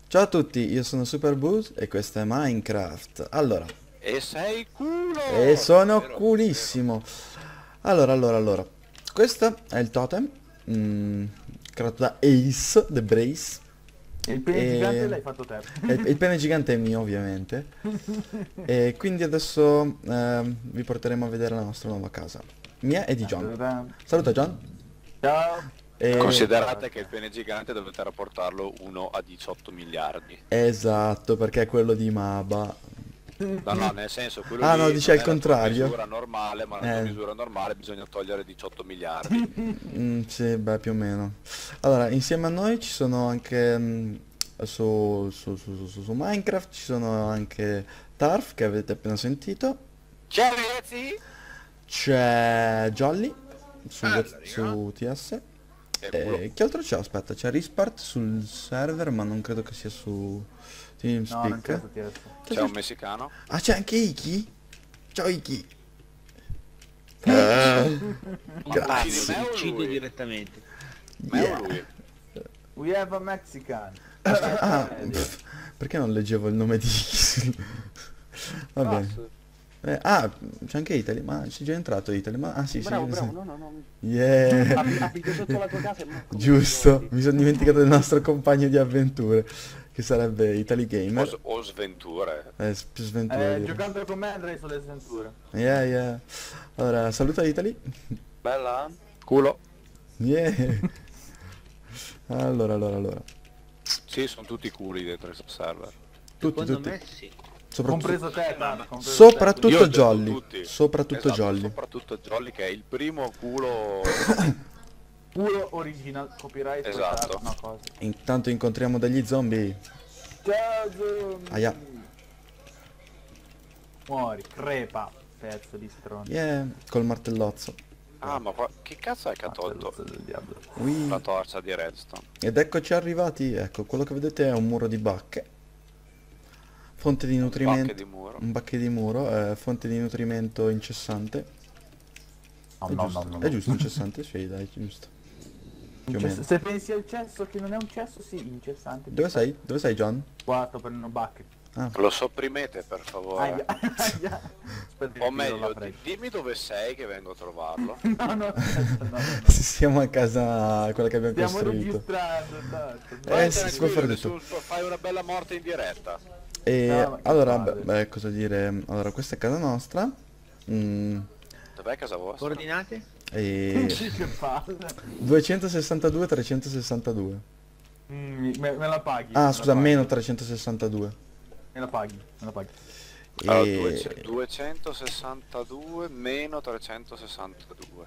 Ciao a tutti, io sono Superboost e questo è Minecraft. Allora, E sei culo! e sono Vero, vero. culissimo. Allora. Questo è il totem, mm, creato da Ace, The Brace. E il pene gigante E l'hai fatto te. il pene gigante è mio, ovviamente. E quindi adesso vi porteremo a vedere la nostra nuova casa. Mia e di John. Saluta John. Ciao. E... Considerate che il pene gigante dovete rapportarlo 1 a 18 miliardi. Esatto, perché è quello di Maba. No, nel senso, quello Ah no, lì dice non il è la tua contrario. misura normale, ma la tua misura normale bisogna togliere 18 miliardi. Sì, beh, più o meno. Allora, insieme a noi ci sono anche su Minecraft ci sono anche Tarf che avete appena sentito. Ciao ragazzi! C'è Jolly Allora, su TS. che culo. Che altro c'è? Aspetta, c'è Rispart sul server, ma non credo che sia su No, non c'è TeamSpeak. sto TS. C'è un messicano? Ah, c'è anche Iki? Ciao Iki. Grazie. Mi uccide direttamente. Me o lui? We have a Mexican. Ah, Vedi? perché non leggevo il nome di Iki? Va bene. C'è anche Italy, ma c'è già entrato Italy, ma sì, Bravo, sì, bravo, sì. no. Yeah. Abito sotto la tua casa e manco mi Giusto, ricordi. mi sono dimenticato del nostro compagno di avventure, che sarebbe Italy Gamer. O sventure. Più sventura dire. Giocando con me andrei sulle sventure. Yeah. Allora, saluta Italy. Bella? Culo. Yeah. Allora. Sì, sono tutti culi dentro il server. Secondo Tutti. me sì. Compreso te, Taz, compreso Soprattutto Io ho detto Jolly. tutti. Soprattutto Esatto, Jolly. soprattutto Jolly che è il primo culo. te. Puro original copyright. Esatto. No, cosa. Intanto incontriamo degli zombie. Ciao zombie. Aia. Muori, crepa, pezzo di stronzo. Yeah, col martellozzo. Ah, ma che cazzo è che ha tolto Pezzo del diavolo. Ui. la torcia di redstone? Ed eccoci arrivati, ecco, quello che vedete è un muro di bacche. Fonte di nutrimento. Bacche di muro. Un bacche di muro, fonte di nutrimento incessante. No. È giusto incessante? Sì, dai, giusto. Più o meno. Se pensi al cesso che non è un cesso, sì, incessante. Dove sei? Dove sei, John? Qua sto prendendo bacche. Lo sopprimete per favore. Aia. Aspetta, O che tiro la meglio, fretta. dimmi dove sei che vengo a trovarlo. No, aspetta, no. Siamo a casa, quella che abbiamo Stiamo costruito. registrando, tanto. Sì, si può fare Tranquillo, tutto. fai una bella morte in diretta. E No, ma che allora, palle. beh, cosa dire? Allora, questa è casa nostra. Dov'è casa vostra? Coordinate? E Che palle. 262 362. Me la paghi. Ah, me scusa, la paghi. meno 362. Me la paghi, me la paghi. Allora, E, 262 meno 362.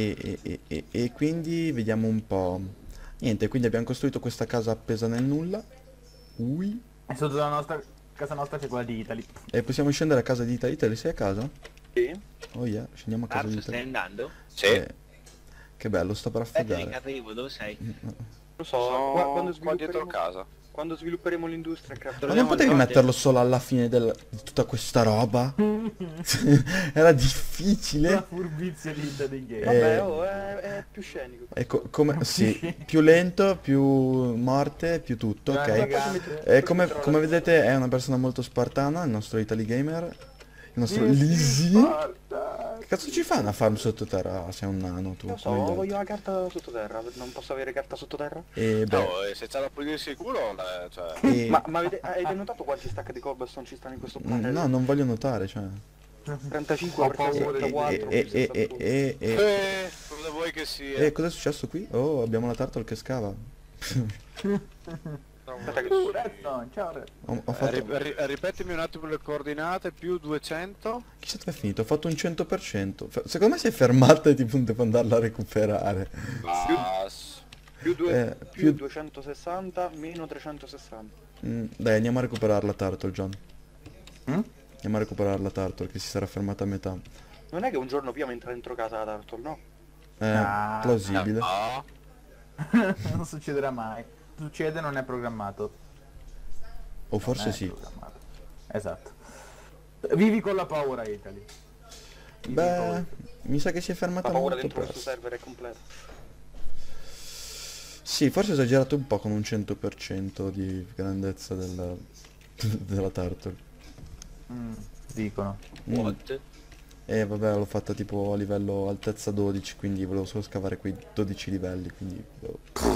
e quindi vediamo un po'. Niente, quindi abbiamo costruito questa casa appesa nel nulla. Ui. E sotto la nostra casa nostra c'è quella di Italy. E possiamo scendere a casa di Italy. Italy, sei a casa? Sì. Oh yeah, scendiamo a casa di Arzo, stai Italy. andando? Sì. Che bello, sto per Aspetta che affogare. arrivo, dove sei? Mm. Non so, Sono quando qua dietro svilupperemo, casa. quando svilupperemo l'industria craft. Ma non potevi metterlo solo alla fine di tutta questa roba? Era La difficile. furbizia di Italy Game. Vabbè, oh, è più scenico. Come, sì, più lento, più morte, più tutto, ok? Elegante. E come vedete è una persona molto spartana, il nostro Italy Gamer, il nostro Lisi. Sparta. Che cazzo ci fa una farm sottoterra? Sei un nano tu. Non so, come gli altri. voglio la carta sottoterra, non posso avere carta sottoterra? E beh, No, e se c'è da pulirsi il culo, cioè... e- Ma avete notato quanti stack di cobblestone ci stanno in questo panel? no, non voglio notare, cioè. 35 Ho per paura di 64 E, per 61. cosa vuoi che sia? cosa è successo qui? Oh, abbiamo la turtle che scava. Aspetta che Redstone, ciao Red. Ho fatto... Ripetimi un attimo le coordinate, più 200. Chissà dove è finito, ho fatto un 100%. Secondo me si è fermata e tipo devo andarla a recuperare. più, più- 260 meno 360. Dai, andiamo a recuperare la turtle, John. Mm? Andiamo a recuperare la turtle che si sarà fermata a metà. Non è che un giorno prima entra dentro casa la Turtle, no? Plausibile. No. Non succederà mai. Succede, non è programmato. O forse Non è sì. programmato. Esatto. Vivi con la paura, Italy. Vivi Beh, con- mi sa che si è La fermata paura molto dentro questo presto. server è completa. Sì, forse ho esagerato un po' con un 100% di grandezza della turtle. Dicono. Mm. What? E vabbè, l'ho fatta tipo a livello altezza 12, quindi volevo solo scavare quei 12 livelli, quindi boh.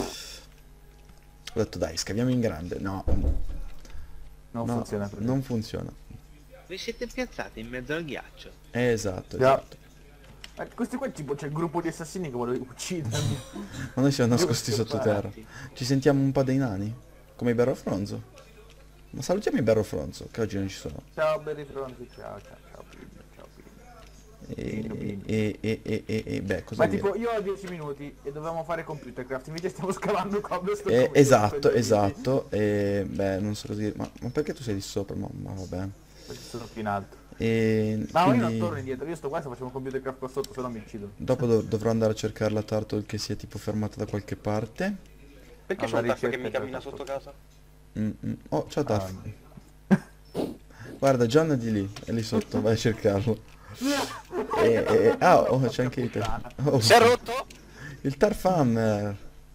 Ho detto dai, scaviamo in grande. No, Non no, funziona così. non funziona. Vi siete piazzati in mezzo al ghiaccio. Esatto, Già. esatto. Questi qua tipo c'è il gruppo di assassini che vuole uccidermi. Ma noi siamo nascosti Io sottoterra. sparati. Ci sentiamo un po' dei nani? Come i Berrofronzo? Ma salutiamo i Berrofronzo, che oggi non ci sono. Ciao belli fronti, ciao ciao ciao Pino, ciao Pino. Beh, cosa Ma dire? tipo io ho 10 minuti e dovevamo fare computercraft, invece stiamo scavando cobblestone. come Esatto, due idioti. esatto. E beh, non so cosa dire. Ma perché tu sei lì sopra? Ma vabbè. Perché sono più in alto. E Ma io non quindi torno indietro, io sto qua se facciamo computercraft qua sotto, se no mi uccidono. dopo dovrò andare a cercare la turtle che sia tipo fermata da qualche parte. Perché c'è Alla un tarf che ricerca mi cammina del sotto casa? Oh, ciao Taff. Guarda, John è di lì, è lì sotto, vai a cercarlo. Oh, c'è anche te. Oh, Si è rotto? il Tarfhammer.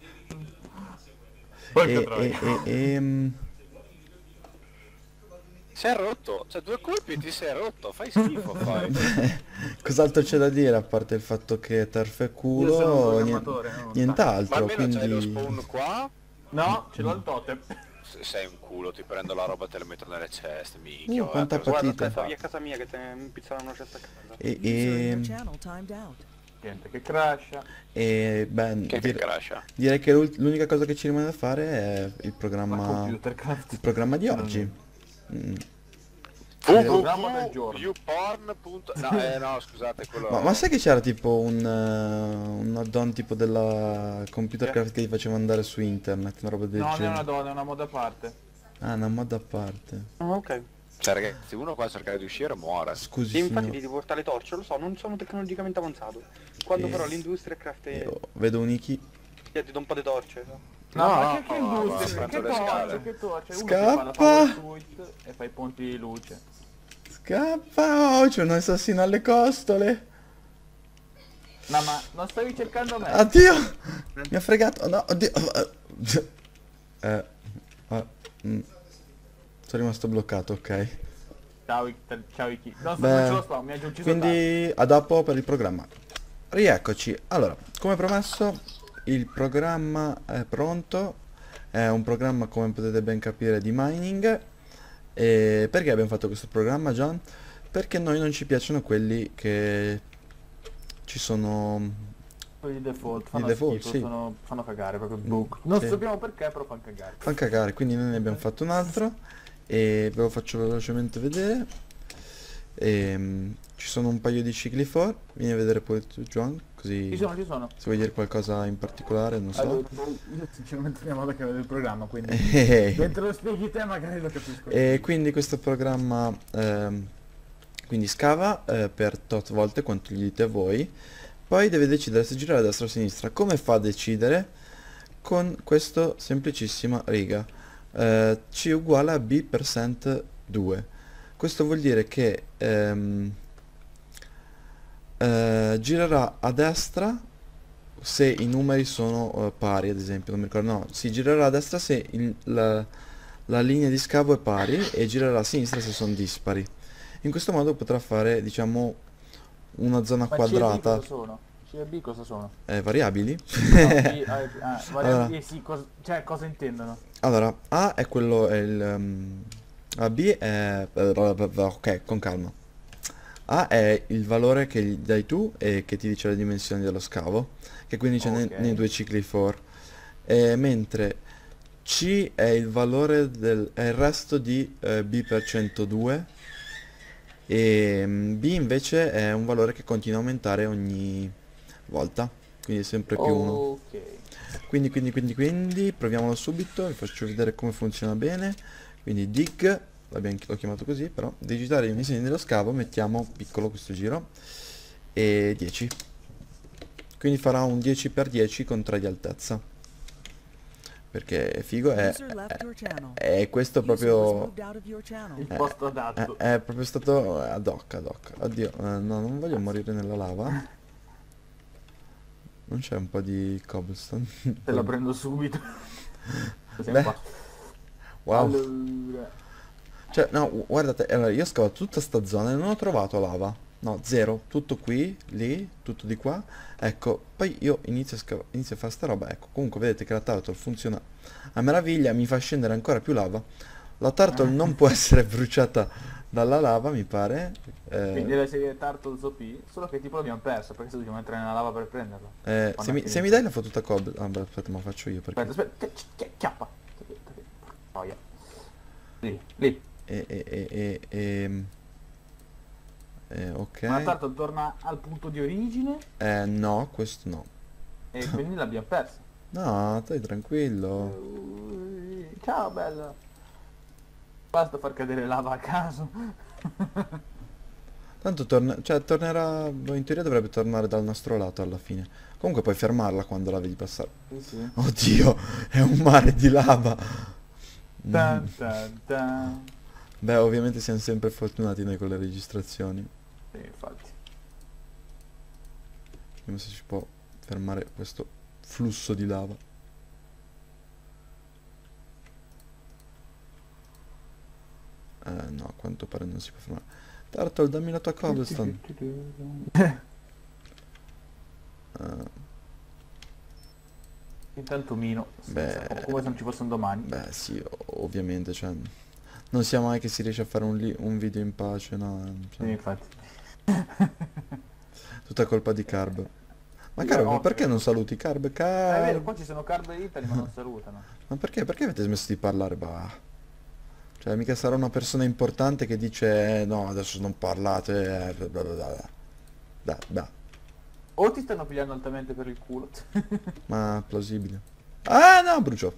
Si è rotto. Cioè 2 colpi e ti sei rotto. Fai schifo, fai. Cos'altro c'è da dire a parte il fatto che Tarf è Io sono un culo? programmatore, no? Ma Nient'altro, almeno c'hai lo quindi... spawn qua. No, ce l'ho il totem. Sei un culo, ti prendo la roba e te la metto nelle ceste, minchia. quanta cosa Guarda, partita. aspetta, via a casa mia che te mi pizzano una cesta a casa. E, User in your e, channel timed out. Niente, che crasha. e beh, Che crasha. direi che l'unica cosa che ci rimane da fare è il Ma programma, computercraft. il programma di oggi. Mm. Programma del giorno. Viewporn. No, scusate, quello... Ma sai che c'era tipo un add-on tipo della computercraft che ti faceva andare su internet, una roba del No, non è genere? una donna, è una moda a parte. Ah, una mod a parte. Ah, ok. Cioè ragazzi, uno qua cerca di uscire muore. Scusi E infatti signor. ti portare le torce, lo so, non sono tecnologicamente avanzato. Quando farò l'industria craft Io vedo un Iki. ti do un po' di torce. No, No, ma che no, industria, guarda, che prendo le scale. torce, che torce. Uno si Scappa! fa la power suite e fa i ponti di luce. Scappa! Oh, c'è un assassino alle costole! No, ma non stavi cercando me? Addio! Mi ha fregato! No, oddio! Sono rimasto bloccato, ok. Ciao Iki. No, Beh, non ce lo sto, mi ha già ucciso tanto. quindi a dopo per il programma. Rieccoci. Allora, come promesso, il programma è pronto. È un programma, come potete ben capire, di mining. E perché abbiamo fatto questo programma, John? Perché a noi non ci piacciono quelli che ci sono... Quelli di default, Di fanno default, schifo, sì. fanno cagare proprio book. Non sì. sappiamo perché, però fanno cagare. Fa cagare, quindi noi ne abbiamo fatto un altro e ve lo faccio velocemente vedere. Ci sono un paio di cicli for, vieni a vedere poi tu, John, così Ci sono, ci sono. se vuoi dire qualcosa in particolare, non so. Allora, io sinceramente non ho modo che vedo il programma, quindi E mentre lo spieghi te magari lo capisco. quindi questo programma quindi scava per tot volte quanto gli dite a voi, poi deve decidere se girare a destra o a sinistra. Come fa a decidere? Con questa semplicissima riga, C uguale a B per cent 2. Questo vuol dire che girerà a destra se i numeri sono pari, ad esempio, non mi ricordo, no, si girerà a destra se la linea di scavo è pari e girerà a sinistra se sono dispari. In questo modo potrà fare, diciamo, una zona Ma quadrata. C e B cosa sono? C e B cosa sono? Variabili. No, B, variabili, Allora. sì, cioè cosa intendono? Allora, A è quello, è a B è... ok, con calma. A è il valore che gli dai tu e che ti dice le dimensioni dello scavo, che quindi c'è Ok. nei due cicli for. Mentre C è il valore è il resto di B per 102 e B invece è un valore che continua a aumentare ogni volta, quindi è sempre più 1. Ok. Quindi proviamolo subito, vi faccio vedere come funziona bene. Quindi dig, l'ho chiamato così, però digitare le dimensioni dello scavo, mettiamo piccolo questo giro e 10. Quindi farà un 10 per 10 con 3 di altezza. Perché è figo, User left your channel. è questo User was proprio... moved out of your channel. Il posto adatto. È proprio stato ad hoc. Oddio, no, non voglio morire nella lava. Non c'è un po' di cobblestone? Te la prendo subito. Beh. Qua. Wow. Allora. Cioè, no, guardate, allora io ho scavato tutta sta zona e non ho trovato lava. No, zero. Tutto qui, lì, tutto di qua. Ecco, poi io inizio a fare sta roba. Ecco, comunque vedete che la turtle funziona a meraviglia, mi fa scendere ancora più lava. La turtle non può essere bruciata dalla lava, mi pare. Quindi la serie Turtles OP, solo che tipo l'abbiamo persa, perché se dobbiamo entrare nella lava per prenderla. Se mi dai la fottuta cob... Ah, beh, aspetta, ma faccio io perché... Aspetta, chiappa. Noia. Lì. Ok. Ma la Turtle torna al punto di origine No, questo no. e quindi l'abbiamo persa. No, stai tranquillo. Ciao bella. Basta far cadere lava a caso. Tanto tornerà, in teoria dovrebbe tornare dal nostro lato alla fine. Comunque puoi fermarla quando la vedi passare. Sì. Oddio, è un mare di lava. Tan, tan, tan. Beh, ovviamente siamo sempre fortunati noi con le registrazioni. Sì, infatti. Vediamo se ci può fermare questo flusso di lava. No, a quanto pare non si può fermare. Turtle, dammi la tua cobblestone. Intanto mino. Beh, Come se non ci fosse un domani. beh, sì, ovviamente, cioè, non sia mai che si riesce a fare un video in pace, no? Sì, infatti. Tutta colpa di Carb. Ma Io Carb, ma ovvio. perché non saluti Carb? È vero, Carb? qua ci sono Carb e Italy ma non salutano. Ma perché? Perché avete smesso di parlare? Bah. Cioè, mica sarà una persona importante che dice no, adesso non parlate, bla bla bla bla. Dai, dai, O ti stanno pigliando altamente per il culo. ma plausibile. Ah no, bruciò.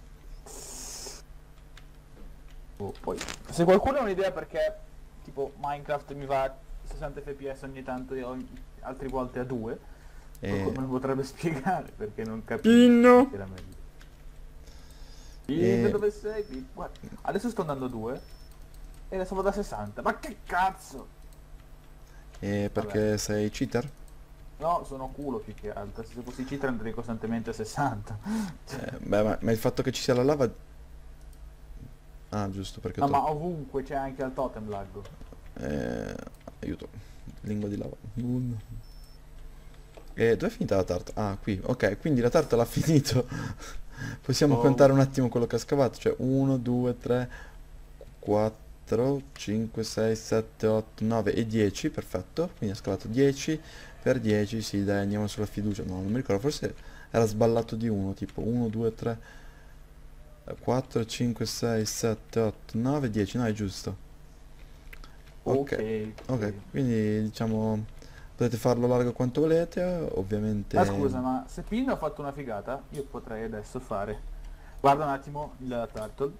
Poi, se qualcuno ha un'idea perché tipo Minecraft mi va a 60 fps ogni tanto e altre volte a 2, qualcuno me lo potrebbe spiegare perché non capisco. Pinno. Veramente. Pinno, dove sei? Guarda, adesso sto andando a 2 e adesso vado a 60. Ma che cazzo? Perché sei cheater? No, sono culo più che altro. Se fossi cheater andrei costantemente a 60. Beh, ma il fatto che ci sia la lava... Ah, giusto, perché No, tu... ma ovunque c'è anche al totem laggo. Aiuto. Lingua di lava. Dove è finita la tarta? Ah, qui. Ok, quindi la tarta l'ha finito. Possiamo contare un attimo quello che ha scavato. Cioè 1, 2, 3, 4, 5, 6, 7, 8, 9 e 10. Perfetto. Quindi ha scavato 10 per 10. Sì, dai, andiamo sulla fiducia. No, non mi ricordo. Forse era sballato di 1. Tipo 1, 2, 3, 4, 5, 6, 7, 8, 9, 10. No, è giusto. Ok, quindi diciamo potete farlo largo quanto volete, ovviamente. Ah scusa, ma se Pino ha fatto una figata, io potrei adesso fare. Guarda un attimo il turtle.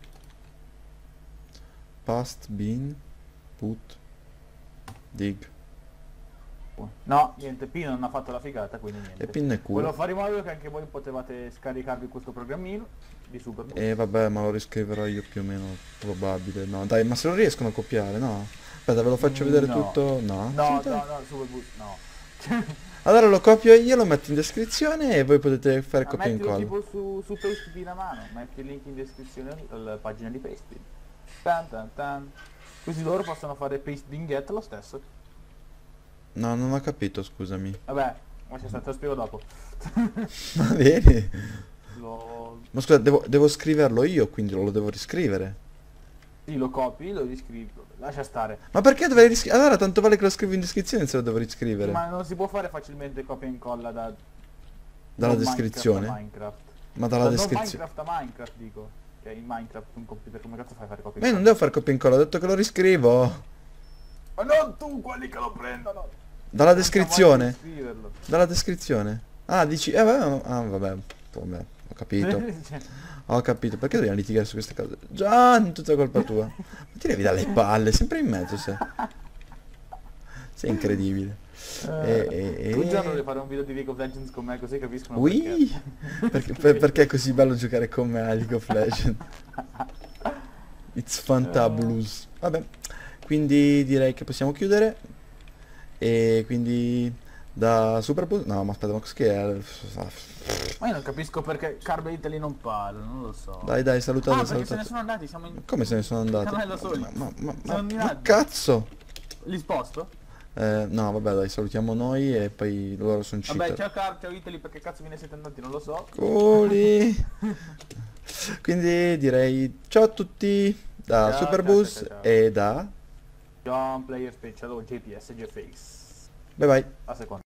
Past, bin, put, dig. No, niente, Pino non ha fatto la figata, quindi niente. E pin è Volevo culo. fare in modo che anche voi potevate scaricarvi questo programmino di Superbook. E vabbè, ma lo riscriverò io più o meno, probabile. No, dai, ma se lo riescono a copiare, no? Aspetta, ve lo faccio vedere No. tutto? No? No, Sì, dai. no, Superbook, no. Allora lo copio io, lo metto in descrizione e voi potete fare Ma copia e mettilo incolla. tipo su Pastebin a mano, metti il link in descrizione alla pagina di Pastebin. Tan tan tan. Così loro possono fare Pastebin get lo stesso. No, non ho capito, scusami. Vabbè, ma c'è stato, lo spiego dopo. Va bene. Lo... Ma scusa, devo scriverlo io, quindi lo devo riscrivere. Sì, lo copi, lo riscrivi, lascia stare. Ma perché dovrei riscrivere? Allora tanto vale che lo scrivo in descrizione se lo devo riscrivere. Ma non si può fare facilmente copia e incolla Dalla non descrizione? Minecraft a Minecraft. Ma dalla Non descrizione. Minecraft a Minecraft dico. Cioè in Minecraft un computer come cazzo fai a fare copia Ma e io non incolla? devo fare copia e incolla, ho detto che lo riscrivo. Ma non tu quelli che lo prendono! Dalla Non siamo descrizione. mai di scriverlo. Dalla descrizione. Ah, dici... vabbè, ho capito. Cioè, Ho capito, perché dobbiamo litigare su queste cose? Gian, tutta colpa tua. Ma ti levi dalle palle, sempre in mezzo sei. Sei incredibile. Tu già dovrei fare un video di League of Legends con me così capiscono Ui! Perché è così bello giocare con me a League of Legends? It's fantabulous. Vabbè, quindi direi che possiamo chiudere. E quindi Da Superboost? No, ma aspetta, ma che è? Ma io non capisco perché Carbe Italy non parla, non lo so. Dai, salutate, Ah, perché se ne salutate. sono andati, siamo in... Come se ne sono andati? Siamo da soli. Ma Siamo in viaggio. cazzo! Li sposto? No, vabbè, dai, salutiamo noi e poi loro sono Vabbè, cheater. ciao Car, ciao Italy, perché cazzo ve ne siete andati, non lo so. Coli. Quindi direi ciao a tutti da Ciao, Superboost ciao. e da... John Player Special o JPS GFX. Bye bye. A seconda.